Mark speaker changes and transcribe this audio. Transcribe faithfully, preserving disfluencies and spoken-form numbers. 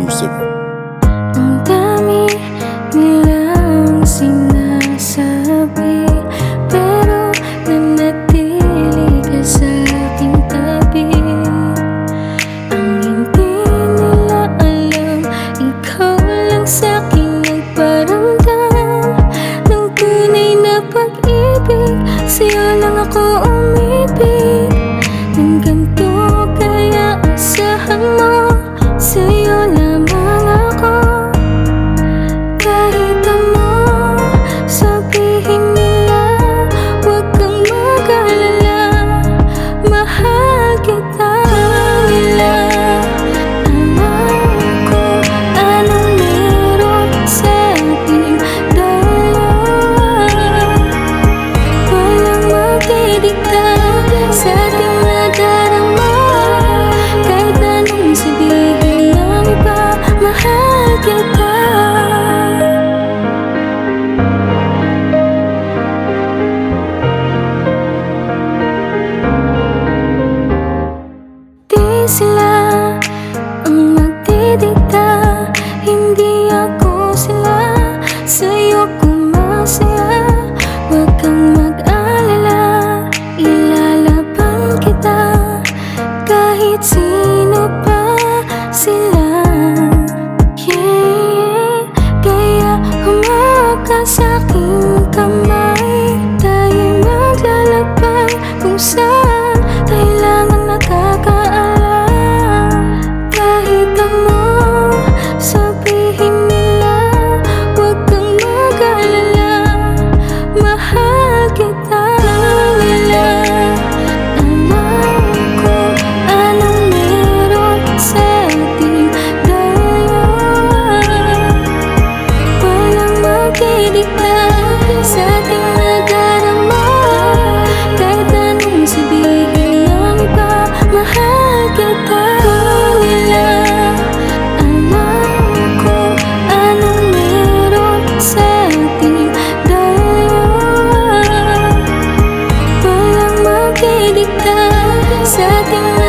Speaker 1: exclusive.
Speaker 2: Ang dami nilang sinasabi, pero nanatili ka sa aking tabi. Ang hindi nila alam, ikaw lang sa'king nagparamdam ng tunay na pag-ibig. Sa'yo lang ako umibig ng ganito, kaya asahan mo, sa'yo lamang ako. Kahit ano sabihin nila, huwag kang mag-alala, mahal kita nila. Alam ko anong meron sa ating dalawa, walang magdidikta sa ating nadarama. Kahit anong sabihin ng iba, mahal kita. Di sila ang magdidikta, hindi ako sila. Sa'yo kumasaya, huwag kang mag-alala, ilalaban kita kahit sino pa sila. Yeah, kaya humawak ka sa'king kamay, tayo'y maglalakbay kung saan kailangan nakakaalam. Kahit ano sabihin nila, huwag kang mag-alala, mahal kita nila. Alam ko anong meron sa ating dalawa, walang magdidikta sa ating nadarama. Kahit anong sabihin ng iba, mahal kita nila. Alam ko anong meron sa ating dalawa, walang magdidikta sa ating